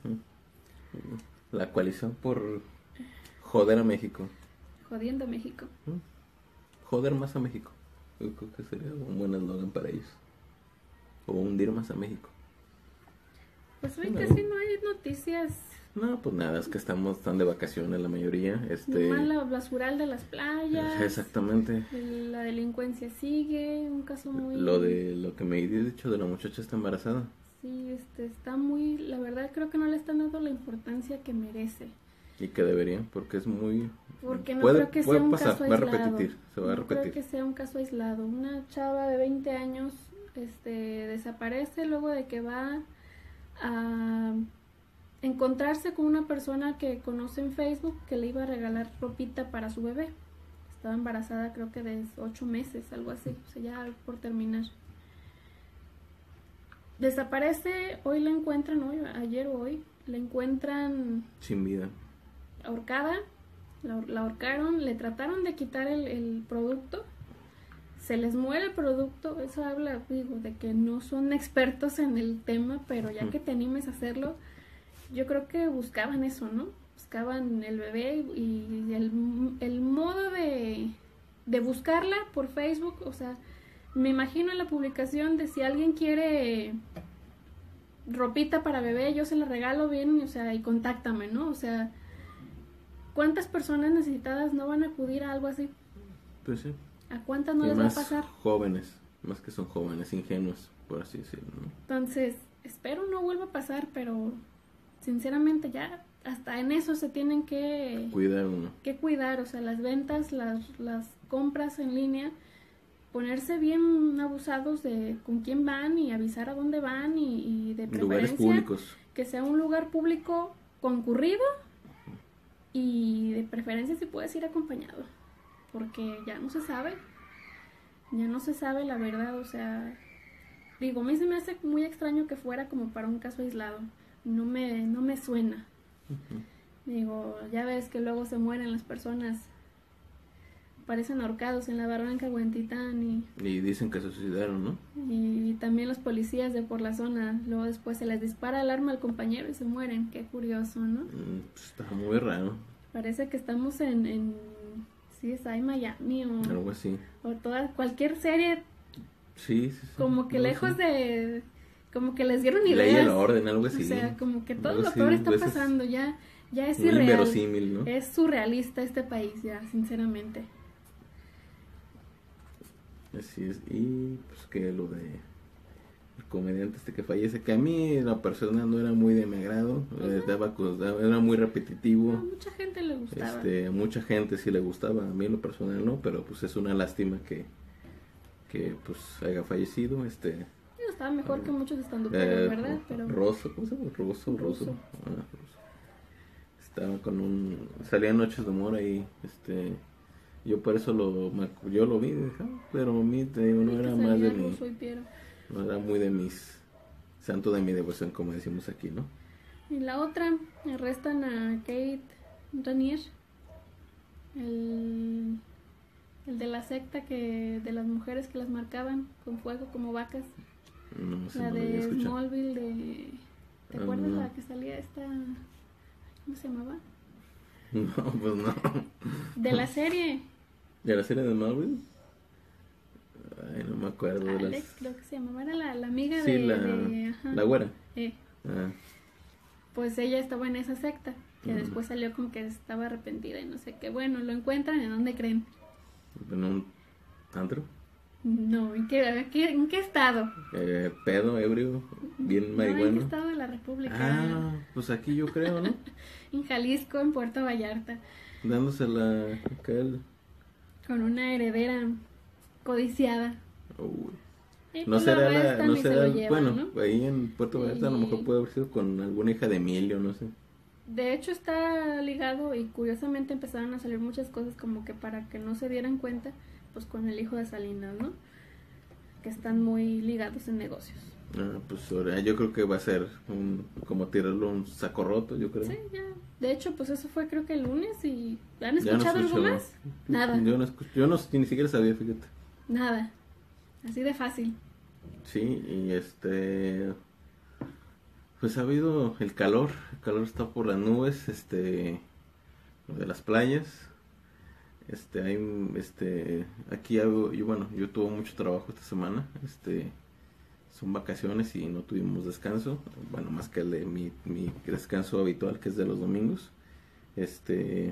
La coalición por joder a México. Jodiendo a México. Joder más a México. Yo creo que sería un buen eslogan para ellos. O hundir más a México. Pues hoy Bueno. casi no hay noticias. No, pues nada, es que estamos tan de vacaciones la mayoría. Este, Nomás la basural de las playas. exactamente. La delincuencia sigue, un caso muy... Lo de lo que me habías dicho de la muchacha está embarazada. Sí, este, está muy... La verdad creo que no le están dando la importancia que merece. Y que deberían, porque es muy... Porque no puede, creo que puede sea un pasar, caso va a aislado. repetir, se va a No creo repetir. que sea un caso aislado. Una chava de veinte años este, desaparece luego de que va a encontrarse con una persona que conoce en Facebook que le iba a regalar ropita para su bebé. Estaba embarazada creo que de ocho meses, algo así, o sea, ya por terminar. Desaparece, hoy la encuentran, hoy, ayer o hoy, la encuentran Sin vida. ahorcada, la, la ahorcaron, le trataron de quitar el, el producto, se les muere el producto. Eso habla, digo, de que no son expertos en el tema, pero ya Ujú. que te animes a hacerlo, yo creo que buscaban eso, ¿no? Buscaban el bebé y el, el modo de, de buscarla por Facebook. O sea, me imagino en la publicación de si alguien quiere ropita para bebé, yo se la regalo bien, o sea, y contáctame, ¿no? O sea, ¿cuántas personas necesitadas no van a acudir a algo así? Pues sí. ¿A cuántas no Y les va a más pasar? jóvenes, más que son jóvenes, ingenuos, por así decirlo, ¿no? Entonces, espero no vuelva a pasar, pero sinceramente ya hasta en eso se tienen que, Cuidar uno. que cuidar. O sea, las ventas, las, las compras en línea, ponerse bien abusados de con quién van y avisar a dónde van y, y de Lugares preferencia públicos. que sea un lugar público concurrido y de preferencia si puedes ir acompañado, porque ya no se sabe, ya no se sabe la verdad. O sea, digo, a mí se me hace muy extraño que fuera como para un caso aislado, no me, no me suena. Ujú. Digo, ya ves que luego se mueren las personas, parecen ahorcados en la Barranca Huentitán y, Y dicen que se suicidaron, ¿no? y también los policías de por la zona, luego después se les dispara el arma al compañero y se mueren. Qué curioso, ¿no? Mm, pues está muy raro. Parece que estamos en, en C S I Miami o, Algo así. o toda, cualquier serie, Sí, sí, sí. como que algo lejos así. de, como que les dieron Ley ideas. a la orden, algo así. O sea, como que todo Algo lo así, peor está pues, es pasando, ya, ya es muy irreal. inverosímil, ¿no? Es surrealista este país ya, sinceramente. Así es. Y pues que lo de el comediante este que fallece, que a mí la persona no era muy de mi agrado, eh, daba cosas- era muy A repetitivo. mucha gente le gustaba. Este, a mucha gente sí le gustaba, a mí en lo personal no, pero pues es una lástima que, que pues haya fallecido. Este, Digo, estaba mejor que muchos estandoperos, eh, ¿verdad? Pero Rosso, ¿cómo se llama? Rosso, Rosso. Russo. Ah, Russo. Estaba con un, salía en Noches de Humor ahí, este, yo por eso lo, me acu- yo lo vi, dije, ah, pero a mí te digo, no y que era más de salía mi, Russo y Piero. no era muy de mis, santo de mi devoción, como decimos aquí, ¿no? Y la otra, arrestan a Kate Raniere, el, el de la secta que de las mujeres que las marcaban con fuego como vacas. No sé, La no lo había de escuchado. Smallville, de... ¿Te Ah, acuerdas no. la que salía esta... ¿Cómo se llamaba? No, pues no. De la serie. ¿De la serie de Marvel? Ay, no me acuerdo de Alex, las... creo que se llamaba. Era la, la amiga Sí, de... la, de- ajá. la güera. Eh, Ah, pues ella estaba en esa secta. Que Mm. después salió como que estaba arrepentida y no sé qué. Bueno, lo encuentran, ¿en dónde creen? en un antro. No, ¿en qué, a qué- ¿en qué estado? Eh, pedo, ebrio, bien No, ¿en qué marihuano. estado de la República? Ah, pues aquí yo creo, ¿no? En Jalisco, en Puerto Vallarta. Dándosela acá el... Con una heredera codiciada. Uy. Y No pues lo será la, arrestan no y se será, lo llevan, bueno, ¿no? ahí en Puerto Vallarta a lo Y- mejor puede haber sido con alguna hija de Emilio, no sé. De hecho está ligado y curiosamente empezaron a salir muchas cosas como que para que no se dieran cuenta, pues con el hijo de Salinas, ¿no? Que están muy ligados en negocios. Ah, pues ahora yo creo que va a ser un, como tirarlo un saco roto, yo creo. Sí, ya. De hecho, pues eso fue creo que el lunes y ¿han Ya no escuchado algo escuché. más? Nada, Yo no, escuché- yo no ni siquiera sabía, fíjate. nada. Así de fácil. Sí, y este, pues ha habido el calor, el calor está por las nubes, este, lo de las playas, este, hay, un- este, aquí hago, yo bueno, yo tuve mucho trabajo esta semana, este, son vacaciones y no tuvimos descanso, bueno, más que el de mi, mi descanso habitual que es de los domingos, este,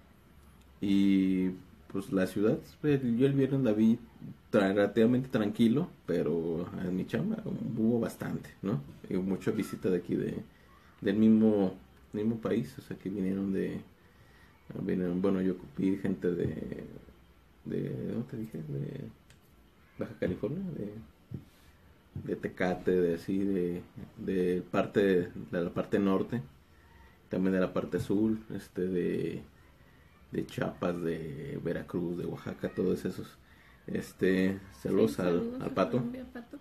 y pues la ciudad, pues, yo el viernes la vi tra- relativamente tranquilo, pero en mi chamba hubo bastante, ¿no? Y mucha visita de aquí de del mismo mismo país, o sea que vinieron de vinieron, bueno, yo vi gente de de ¿dónde te dije? De Baja California, de de Tecate, de así de de parte de la parte norte, también de la parte sur, este de de Chiapas, de Veracruz, de Oaxaca, todos esos. Este, saludos, Sí, al, saludos al a Pato. Colombia, Pato.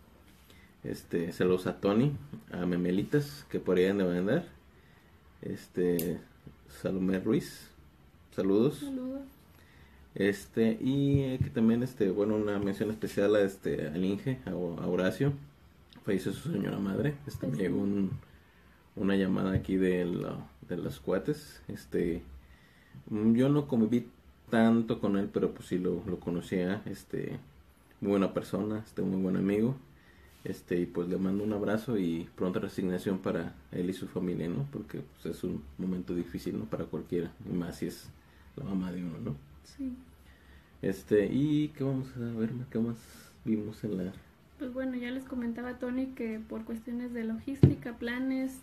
Este, saludos a Tony, a Memelitas, que por ahí han de andar. Este, Salomé Ruiz, saludos. Saludos. Este, y eh, que también, este, bueno, una mención especial a este, al Inge, a, a Horacio, falleció su señora madre. Este, me llegó un, una llamada aquí de, la- de los cuates. Este, mm, yo no conviví tanto con él, pero pues sí lo, lo conocía, este, muy buena persona, este, muy buen amigo. Este, y pues le mando un abrazo y pronta resignación para él y su familia, ¿no? Porque pues, es un momento difícil, ¿no? Para cualquiera, y más si es la mamá de uno, ¿no? Sí. Este, y qué vamos a ver, qué más vimos en la... Pues bueno, ya les comentaba a Tony que por cuestiones de logística, planes,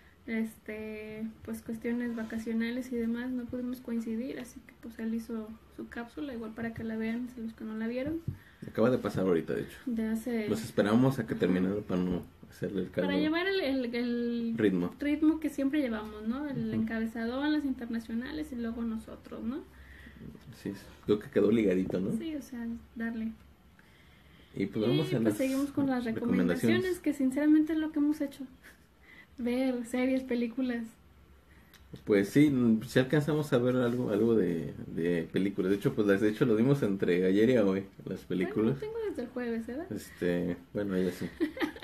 este, pues cuestiones vacacionales y demás no pudimos coincidir, así que pues él hizo su cápsula igual para que la vean, los que no la vieron, Acaba de pasar ahorita, de hecho. de hace Los esperamos a que terminara para no hacerle el caldo para llevar el, el, el ritmo. ritmo que siempre llevamos, ¿no? El Ujú. encabezador, las internacionales y luego nosotros, ¿no? Sí, creo que quedó ligadito, ¿no? Sí, o sea, darle. Y pues Y vamos a pues las seguimos con las recomendaciones, que sinceramente es lo que hemos hecho. Ver series, películas. Pues sí, si alcanzamos a ver algo algo de, de películas. De hecho, pues las de hecho lo dimos entre ayer y hoy, las películas. Bueno, tengo desde el jueves, ¿verdad? Este, bueno, ella sí.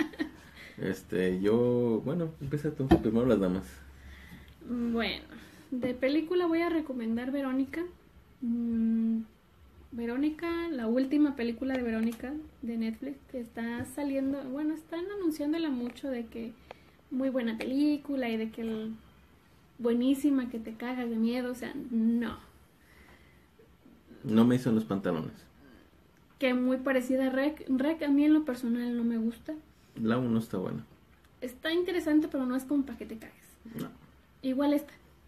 Este, yo, bueno, empieza tú, primero las damas. Bueno, de película voy a recomendar Verónica. Mm, Verónica, la última película de Verónica de Netflix, que está saliendo, bueno, están anunciándola mucho de que muy buena película y de que el, buenísima, que te cagas de miedo, o sea, no. No me hizo los pantalones. Que muy parecida a Rec. Rec a mí en lo personal no me gusta. La uno está buena. Está interesante, pero no es como para que te cagues. No. Igual esta.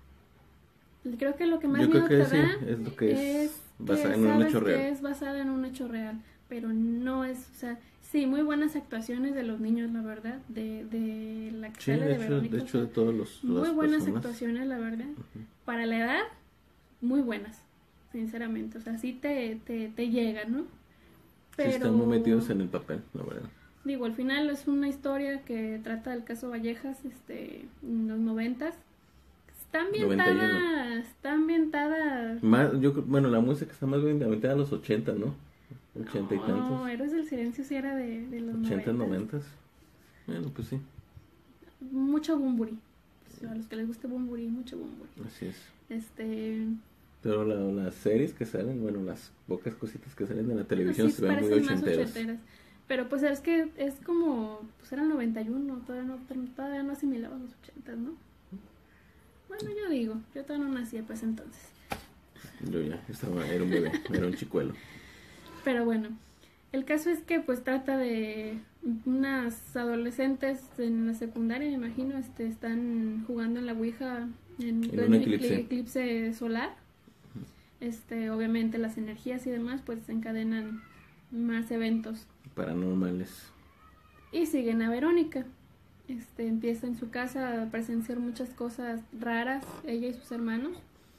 Creo que lo que más Yo miedo creo que te sí, da es lo que es, es basada que en un sabes hecho que real. es basada en un hecho real, pero no es, o sea, sí, muy buenas actuaciones de los niños, la verdad, de, de la que Sí, sale de de hecho, Verónica. de, o hecho, sea, de todos los muy las buenas personas. actuaciones, la verdad. Ujú. Para la edad, muy buenas, sinceramente. O sea, sí te, te, te llega, ¿no? Sí, están muy metidos en el papel, la verdad. Digo, al final es una historia que trata del caso Vallejas, este, en los noventas. Está ambientada, noventa y uno. está ambientada... Más, yo, creo- bueno, la música está más bien ambientada a los ochenta, ¿no? ochenta y No, tantos. Héroes del Silencio sí era de, de los ochenta, noventas. noventa. Bueno, pues sí, Mucho Bumburi. Pues, a los que les guste Bumburi, mucho Bumburi. así es. Este... Pero la- las series que salen, bueno, las pocas cositas que salen de la televisión sí, se ven muy parecen más ochenteras. ochenteras. Pero pues es que es como, pues era el noventa y uno, todavía no, todavía no asimilaba los ochentas, ¿no? Bueno, yo digo, yo todavía no nací pues entonces. Yo ya estaba, era un bebé, era un chicuelo. Pero bueno, el caso es que pues trata de unas adolescentes en la secundaria, me imagino, este, están jugando en la Ouija en, En en un el eclipse. eclipse solar. Este, obviamente las energías y demás pues desencadenan más eventos. Paranormales. Y siguen a Verónica. Este, empieza en su casa a presenciar muchas cosas raras, ella y sus hermanos.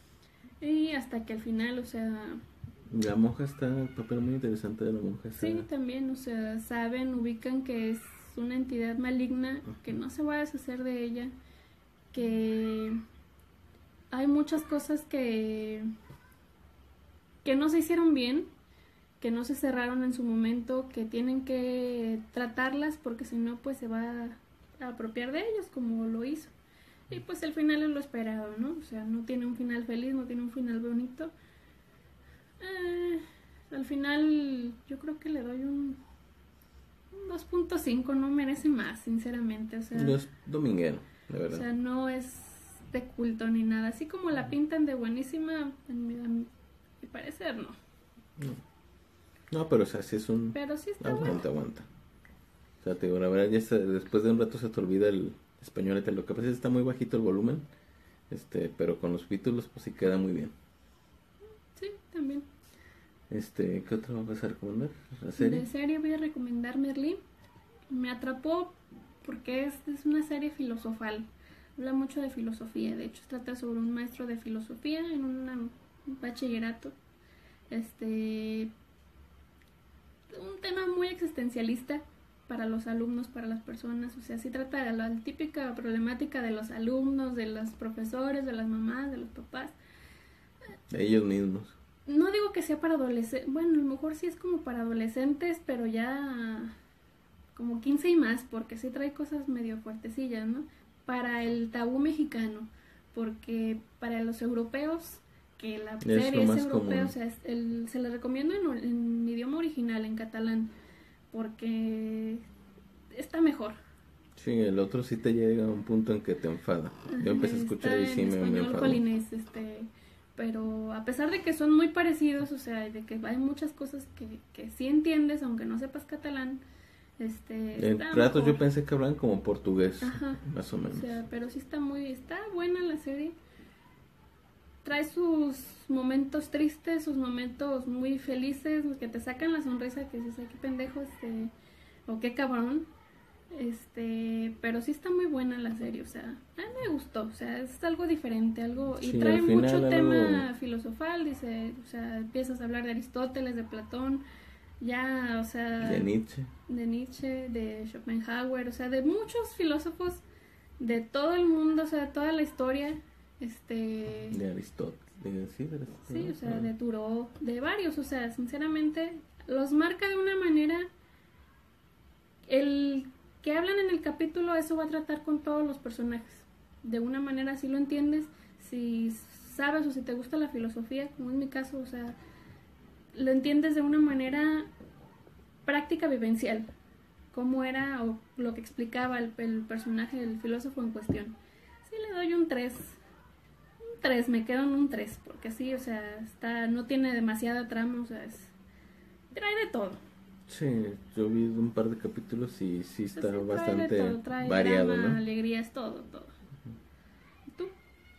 Y hasta que al final, o sea, La monja está, el papel muy interesante de la monja. Está, sí, también, o sea, saben, ubican que es una entidad maligna, que no se va a deshacer de ella, que hay muchas cosas que, que no se hicieron bien, que no se cerraron en su momento, que tienen que tratarlas porque si no, pues se va a apropiar de ellos como lo hizo. Y pues el final es lo esperado, ¿no? O sea, no tiene un final feliz, no tiene un final bonito. Eh, al final yo creo que le doy un, un dos punto cinco, no merece más, sinceramente. O sea, No es dominguero, la o verdad. sea, no es de culto ni nada. Así como la pintan de buenísima, en mi, a mi parecer no. No. No, pero o sea, sí es un... Pero sí está Aguanta, bueno. aguanta. O sea, te digo, la verdad, ya se- después de un rato se te olvida el español. Lo que pasa es que está muy bajito el volumen, este, pero con los subtítulos pues sí queda muy bien. Sí, también. Este, ¿qué otro vas a recomendar? ¿La serie? De serie voy a recomendar Merlí. Me atrapó porque es, es una serie filosofal. Habla mucho de filosofía. De hecho, trata sobre un maestro de filosofía en una- un bachillerato. Este... Un tema muy existencialista para los alumnos, para las personas. O sea, sí trata de la típica problemática de los alumnos, de los profesores, de las mamás, de los papás. Ellos mismos. No digo que sea para adolescentes, bueno, a lo mejor sí es como para adolescentes, pero ya como quince y más, porque sí trae cosas medio fuertecillas, ¿no? Para el tabú mexicano, porque para los europeos, que la Es serie lo es más europea, común. o sea, es el- se la recomiendo en, en idioma original, en catalán, porque está mejor. Sí, el otro sí te llega a un punto en que te enfada. Yo empecé a escuchar y Está sí en me, me español enfadó. jolinés, este, pero a pesar de que son muy parecidos, o sea, de que hay muchas cosas que, que sí entiendes, aunque no sepas catalán, este, En está ratos yo mejor. pensé que hablaban como portugués, Ajá. más o menos. O sea, pero sí está muy, está buena la serie. Trae sus momentos tristes, sus momentos muy felices, que te sacan la sonrisa, que dices, ay, qué pendejo, este, o qué cabrón. Este, pero sí está muy buena la serie, o sea, a mí me gustó, o sea, es algo diferente, algo, y Sí, trae al final mucho algo- tema filosofal, dice, o sea, empiezas a hablar de Aristóteles, de Platón, ya, o sea, De Nietzsche. de Nietzsche, de Schopenhauer, o sea, de muchos filósofos de todo el mundo, o sea, de toda la historia, este, De Aristóteles. De, sí, de sí, o sea, ah. de Thoreau, de varios, o sea, sinceramente, los marca de una manera, el que hablan en el capítulo, eso va a tratar con todos los personajes, de una manera, si lo entiendes, si sabes o si te gusta la filosofía, como en mi caso, o sea, lo entiendes de una manera práctica, vivencial, cómo era o lo que explicaba el, el personaje, el filósofo en cuestión. Sí le doy un tres, un tres, me quedo en un tres, porque sí, o sea, está, no tiene demasiada trama, o sea, es, trae de todo. Sí, yo vi un par de capítulos y sí está Sí, trae bastante de todo, trae variado, drama, ¿no? alegrías, todo, todo. ¿Y tú?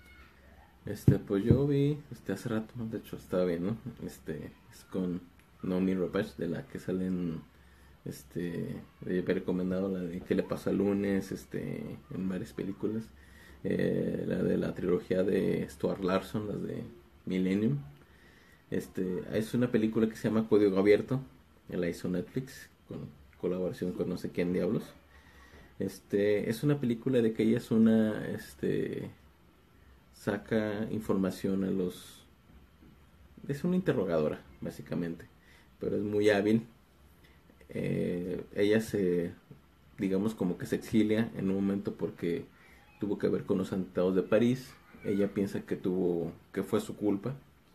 Este, pues yo vi, este, hace rato, ¿no? De hecho estaba bien, ¿no? Este, es con Naomi Rapace, de la que salen, este, de haber recomendado la de ¿Qué le pasó al lunes? Este, en varias películas. Eh, la de la trilogía de Stuart Larsson, las de Millennium. Este, es una película que se llama Código Abierto, la hizo Netflix, con colaboración con no sé quién diablos. Este, es una película de que ella es una, este, saca información a los, es una interrogadora, básicamente, pero es muy hábil. Eh, ella se, digamos como que se exilia en un momento porque tuvo que ver con los atentados de París. Ella piensa que tuvo, que fue su culpa.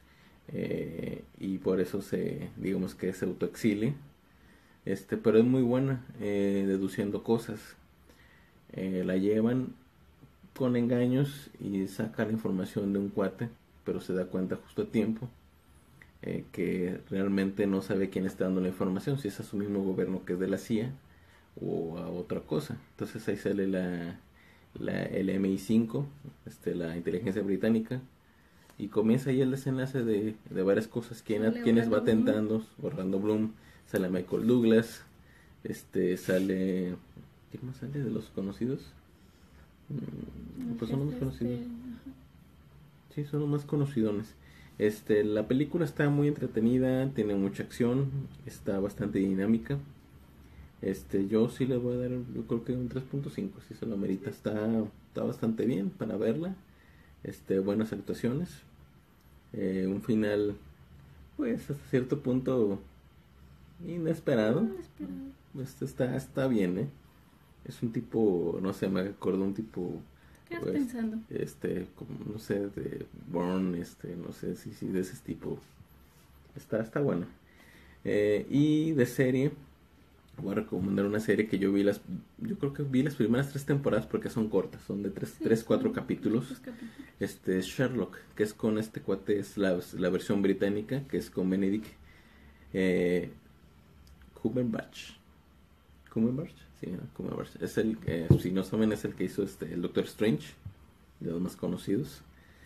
Eh, y por eso se, digamos que se autoexilia, este, pero es muy buena, eh, deduciendo cosas. Eh, la llevan con engaños y saca la información de un cuate, pero se da cuenta justo a tiempo, eh, que realmente no sabe quién está dando la información, si es a su mismo gobierno que es de la C I A o a otra cosa. Entonces ahí sale la, la el M I cinco, este, la inteligencia británica, y comienza ahí el desenlace de, de varias cosas, quién, Sale quienes va Orlando Bloom. tentando. Orlando Bloom, sale Michael Douglas, este, sale, ¿quién más sale de los conocidos? Mm, El pues son los más jefe, conocidos. este, ajá. Sí, son los más conocidones. Este, la película está muy entretenida, tiene mucha acción, está bastante dinámica. Este, yo sí le voy a dar, yo creo que un tres punto cinco, si se lo merita. Está, está bastante bien para verla. Este, buenas actuaciones. Eh, un final, pues hasta cierto punto inesperado. No, espera. Este está, está bien, ¿eh? Es un tipo, no sé, me acordó un tipo, ¿Qué estás pues, pensando? este, como, no sé, de Bourne, este, no sé, sí, sí, de ese tipo. Está, está bueno. Eh, y de serie, voy a recomendar una serie que yo vi las, yo creo que vi las primeras tres temporadas porque son cortas, son de tres, Sí, tres, cuatro son capítulos. muchos capítulos. Este es Sherlock, que es con este cuate, es la, la versión británica, que es con Benedict eh, Cumberbatch. Cumberbatch, sí, ¿no? Cumberbatch. Es el, eh, si no saben, es el que hizo este, el Doctor Strange, de los más conocidos.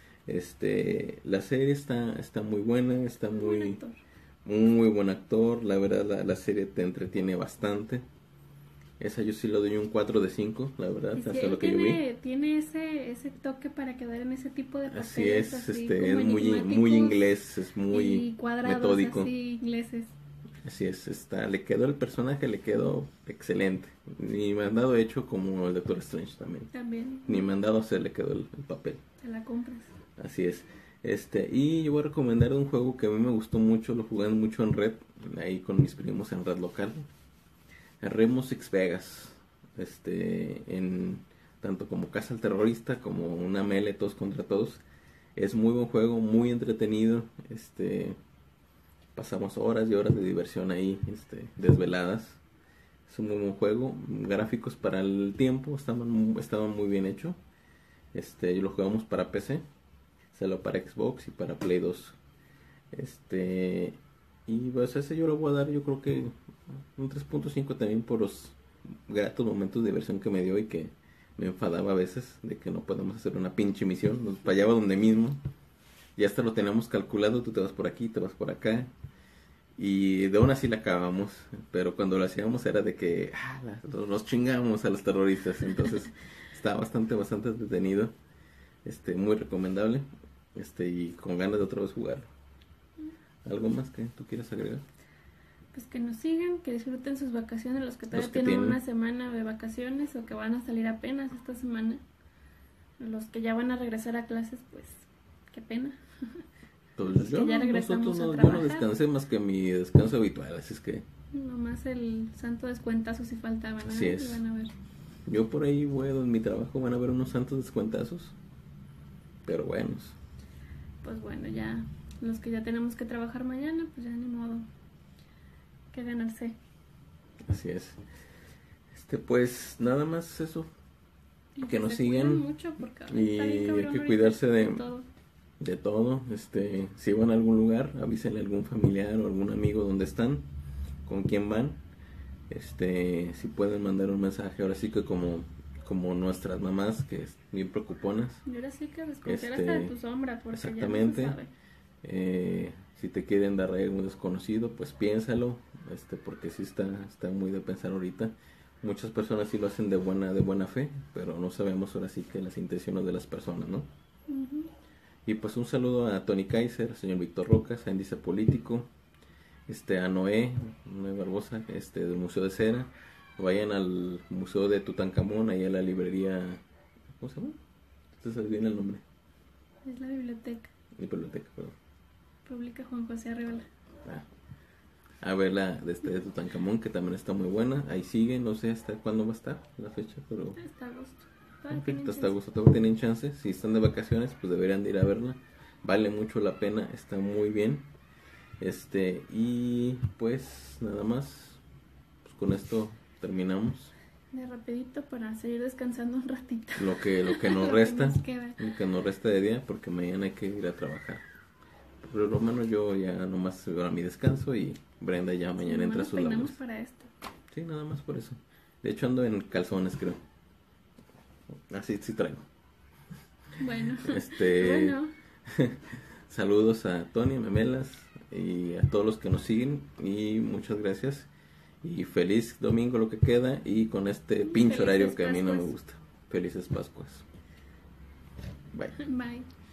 Este, la serie está, está muy buena, está Buen muy, actor. muy buen actor. La verdad, la, la serie te entretiene bastante. Esa yo sí le doy un cuatro de cinco, la verdad, Y sí, hasta él lo que yo vi. tiene, tiene ese, ese toque para quedar en ese tipo de papeles. Así es, así este, como es muy, muy enigmáticos inglés, es y muy cuadrados metódico. así ingleses. Así es, está, le quedó el personaje, le quedó excelente. Ni me han dado hecho como el Doctor Strange también. También Ni me han dado hacer, le quedó el, el papel. te la compras. Así es. Este, y yo voy a recomendar un juego que a mí me gustó mucho, lo jugué mucho en red, ahí con mis primos en red local. Rainbow Six Vegas. Este, en tanto como Casa al Terrorista como una melee todos contra todos. Es muy buen juego, muy entretenido. Este, pasamos horas y horas de diversión ahí, este, desveladas. Es un muy buen juego. Gráficos para el tiempo estaban, estaban muy bien hechos. Este, lo jugamos para P C, salió para Xbox y para Play dos. Este, y pues ese yo lo voy a dar, yo creo que un tres punto cinco también por los gratos momentos de diversión que me dio y que me enfadaba a veces de que no podemos hacer una pinche misión. Nos fallaba donde mismo. Ya hasta lo teníamos calculado, tú te vas por aquí, te vas por acá. Y de aún así la acabamos. Pero cuando lo hacíamos era de que ah, la, los chingamos a los terroristas. Entonces está bastante, bastante entretenido. Este, muy recomendable. Este, y con ganas de otra vez jugarlo. ¿Algo más que tú quieras agregar? Pues que nos sigan, que disfruten sus vacaciones, los que todavía Los que tienen tienen. una semana de vacaciones o que van a salir apenas esta semana. Los que ya van a regresar a clases, pues qué pena. Pues yo, que ya no, regresamos nosotros no, a yo no trabajar. descansé más que mi descanso habitual, así es que Nomás el santo descuentazo si faltaba, ¿no? Así es. Y van a ver. yo por ahí voy a mi trabajo, van a ver unos santos descuentazos. pero bueno. Pues bueno, ya los que ya tenemos que trabajar mañana, pues ya ni modo que ganarse. Así es. Este, pues nada más eso. Y que nos se sigan cuiden mucho porque ahorita y está bien cabrón hay que ahorita cuidarse de, con todo. de todo. Este, si van a algún lugar, avísenle a algún familiar o algún amigo dónde están, con quién van. Este, si pueden mandar un mensaje, ahora sí que como como nuestras mamás, que es bien preocuponas. Y ahora sí que desconfiar Este, hasta de tu sombra, porque exactamente. ya no se sabe. Eh, si te quieren dar a algún desconocido, pues piénsalo, este, porque sí está, está muy de pensar ahorita. Muchas personas sí lo hacen de buena, de buena fe, pero no sabemos ahora sí que las intenciones de las personas, ¿no? Uh-huh. Y pues un saludo a Tony Kaiser, al señor Víctor Rocas, a Índice Político, este, a Noé, Noé Barbosa, este, del Museo de Cera. Vayan al Museo de Tutankamón, ahí a la librería, ¿cómo se llama? ¿Usted sabe bien el nombre? Es la biblioteca. Biblioteca, perdón. Pública Juan José Arriola. Ah. A ver la de este de Tutankamón, que también está muy buena. Ahí sigue, no sé hasta cuándo va a estar la fecha, pero Hasta agosto. en fin, hasta agosto todavía tienen chance. Si están de vacaciones, pues deberían de ir a verla. Vale mucho la pena, está muy bien. Este, y pues nada más. Pues con esto terminamos. De rapidito para seguir descansando un ratito. Lo que lo que nos Lo resta, que nos queda. lo que nos resta de día, porque mañana hay que ir a trabajar. Pero lo menos yo ya nomás voy a mi descanso y Brenda ya mañana Sí, entra a nos sus peinamos labores. para esto. Sí, nada más por eso. De hecho ando en calzones, creo. Así sí traigo. Bueno. Este, bueno. saludos a Tony, Memelas y a todos los que nos siguen y muchas gracias. Y feliz domingo lo que queda y con este pinche Felices horario que a mí no me Pascuas. gusta. Felices Pascuas. Bye. Bye.